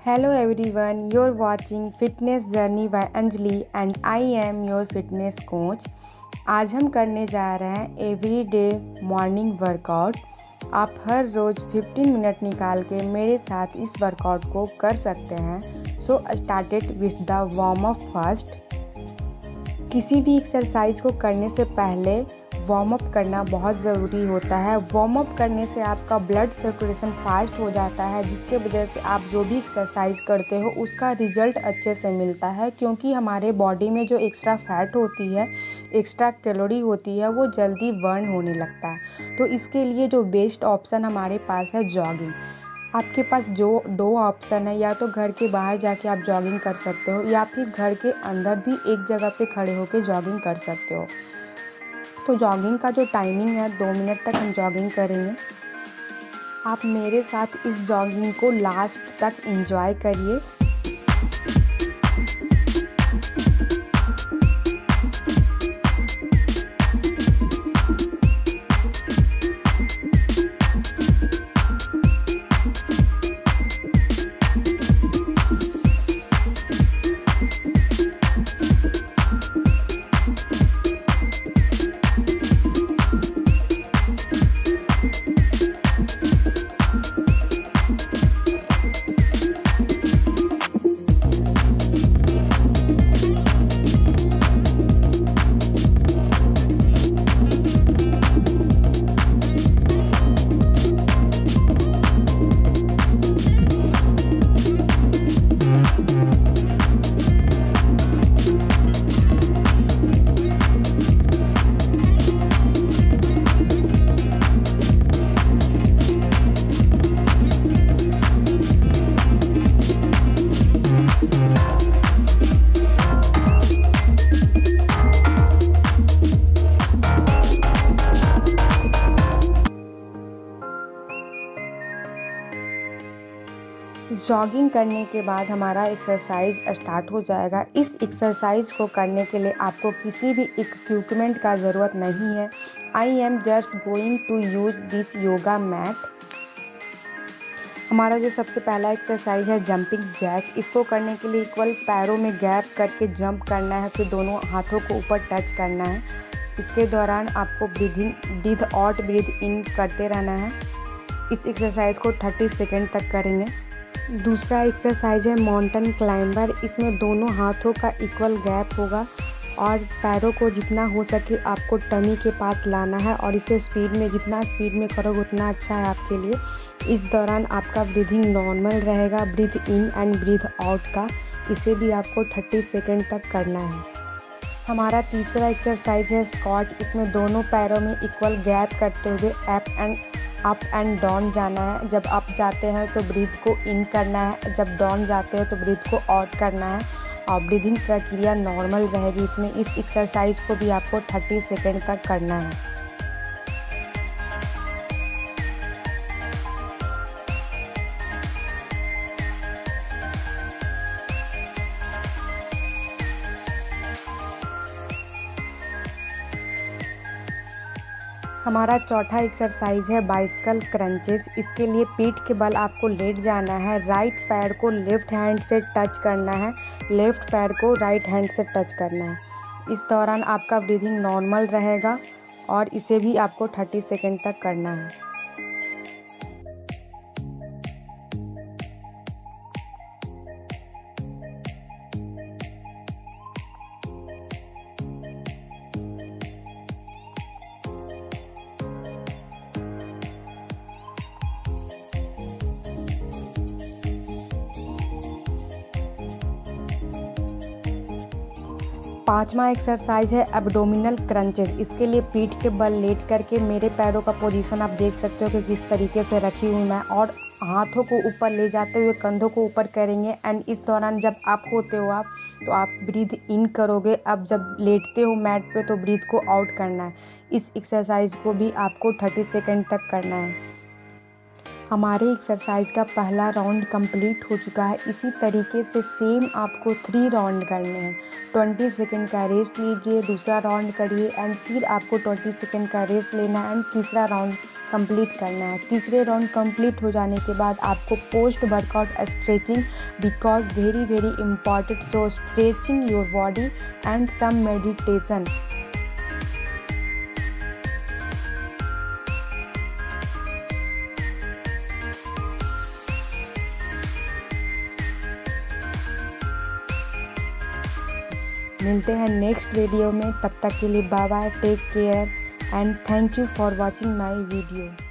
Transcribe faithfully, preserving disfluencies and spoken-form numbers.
Hello everyone, you're watching Fitness Journey by Anjali and I am your fitness coach. आज हम करने जा रहे हैं एवरीडे मॉर्निंग वर्कआउट। आप हर रोज़ पंद्रह मिनट निकाल के मेरे साथ इस वर्कआउट को कर सकते हैं। So started with the warm up first. किसी भी एक्सरसाइज को करने से पहले वार्म अप करना बहुत ज़रूरी होता है। वार्म अप करने से आपका ब्लड सर्कुलेशन फास्ट हो जाता है, जिसके वजह से आप जो भी एक्सरसाइज करते हो उसका रिजल्ट अच्छे से मिलता है, क्योंकि हमारे बॉडी में जो एक्स्ट्रा फैट होती है, एक्स्ट्रा कैलोरी होती है, वो जल्दी बर्न होने लगता है। तो इसके लिए जो बेस्ट ऑप्शन हमारे पास है जॉगिंग। आपके पास जो दो ऑप्शन है, या तो घर के बाहर जाके आप जॉगिंग कर सकते हो या फिर घर के अंदर भी एक जगह पे खड़े होकर जॉगिंग कर सकते हो। तो जॉगिंग का जो टाइमिंग है दो मिनट तक हम जॉगिंग करेंगे। आप मेरे साथ इस जॉगिंग को लास्ट तक एंजॉय करिए। जॉगिंग करने के बाद हमारा एक्सरसाइज स्टार्ट हो जाएगा। इस एक्सरसाइज को करने के लिए आपको किसी भी इक्विपमेंट का ज़रूरत नहीं है। I am just going to use this yoga mat. हमारा जो सबसे पहला एक्सरसाइज है जंपिंग जैक। इसको करने के लिए इक्वल पैरों में गैप करके जंप करना है, फिर दोनों हाथों को ऊपर टच करना है। इसके दौरान आपको breathing breathe out breathe in करते रहना है। इस एक्सरसाइज को तीस सेकेंड तक करेंगे। दूसरा एक्सरसाइज है माउंटेन क्लाइंबर। इसमें दोनों हाथों का इक्वल गैप होगा और पैरों को जितना हो सके आपको टमी के पास लाना है, और इसे स्पीड में जितना स्पीड में करोगे उतना अच्छा है आपके लिए। इस दौरान आपका ब्रीदिंग नॉर्मल रहेगा, breathe in and breathe out का। इसे भी आपको तीस सेकेंड तक करना है। हमारा तीसरा एक्सरसाइज है स्क्वाट। इसमें दोनों पैरों में इक्वल गैप करते हुए up and up and down जाना है। जब अप जाते हैं तो ब्रीथ को इन करना है, जब डाउन जाते हैं तो ब्रीथ को आउट करना है, और ब्रीदिंग प्रक्रिया नॉर्मल रहेगी इसमें। इस एक्सरसाइज को भी आपको तीस सेकेंड तक करना है। हमारा चौथा एक्सरसाइज है बाइसिकल क्रंचेस। इसके लिए पीठ के बल आपको लेट जाना है, राइट पैर को लेफ्ट हैंड से टच करना है, लेफ्ट पैर को राइट हैंड से टच करना है। इस दौरान आपका ब्रीदिंग नॉर्मल रहेगा और इसे भी आपको तीस सेकेंड तक करना है। पांचवा एक्सरसाइज है एब्डोमिनल क्रंचेस। इसके लिए पीठ के बल लेट करके मेरे पैरों का पोजीशन आप देख सकते हो कि किस तरीके से रखी हुई मैं, और हाथों को ऊपर ले जाते हुए कंधों को ऊपर करेंगे। एंड इस दौरान जब आप होते हो आप तो आप ब्रीथ इन करोगे। अब जब लेटते हो मैट पे तो ब्रीथ को आउट करना है। इस एक्सरसाइज को भी आपको तीस सेकेंड तक करना है। हमारे एक्सरसाइज का पहला राउंड कंप्लीट हो चुका है। इसी तरीके से सेम आपको थ्री राउंड करने हैं। ट्वेंटी सेकेंड का रेस्ट लीजिए, दूसरा राउंड करिए एंड फिर आपको ट्वेंटी सेकेंड का रेस्ट लेना है एंड तीसरा राउंड कंप्लीट करना है। तीसरे राउंड कंप्लीट हो जाने के बाद आपको post workout stretching because very very important, so stretching your body and some meditation. मिलते हैं नेक्स्ट वीडियो में, तब तक के लिए bye bye, take care and thank you for watching my video.